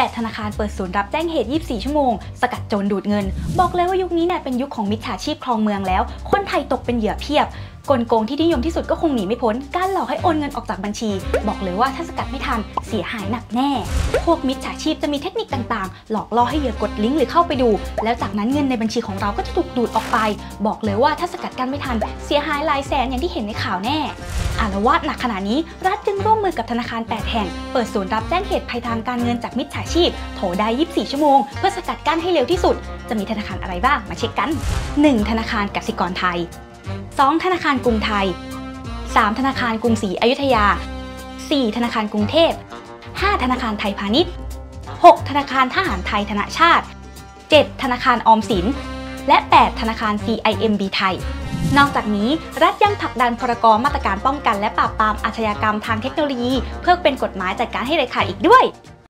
8ธนาคารเปิดศูนย์รับแจ้งเหตุ24ชั่วโมงสกัดโจรดูดเงินบอกเลยว่ายุคนี้เนี่ยเป็นยุคของมิจฉาชีพครองเมืองแล้วคนไทยตกเป็นเหยื่อเพียบกลโกงที่นิยมที่สุดก็คงหนีไม่พ้นการหลอกให้โอนเงินออกจากบัญชีบอกเลยว่าถ้าสกัดไม่ทันเสียหายหนักแน่พวกมิจฉาชีพจะมีเทคนิคต่างๆหลอกล่อให้เหยื่อกดลิงก์หรือเข้าไปดูแล้วจากนั้นเงินในบัญชีของเราก็จะถูกดูดออกไปบอกเลยว่าถ้าสกัดกันไม่ทันเสียหายหลายแสนอย่างที่เห็นในข่าวแน่อาละวาดหนักขนาดนี้รัฐจึงร่วมมือกับธนาคาร8แห่งเปิดศูนย์รับแจ้งเหตุภัยทางการเงินจากมิจฉาชีพโทรได้24ชั่วโมงเพื่อสกัดกั้นให้เร็วที่สุดจะมีธนาคารอะไรบ้างมาเช็คกัน 1. ธนาคารกสิกรไทย 2. ธนาคารกรุงไทย 3. ธนาคารกรุงศรีอยุธยา 4. ธนาคารกรุงเทพ 5. ธนาคารไทยพาณิชย์ 6. ธนาคารทหารไทยธนชาติ 7. ธนาคารออมสินและ 8. ธนาคาร CIMB ไทยนอกจากนี้รัฐยังผลักดันพรกมาตรการป้องกันและปราบปรามอาชญากรรมทางเทคโนโลยีเพื่อเป็นกฎหมายจัดการให้เด็ดขาดอีกด้วย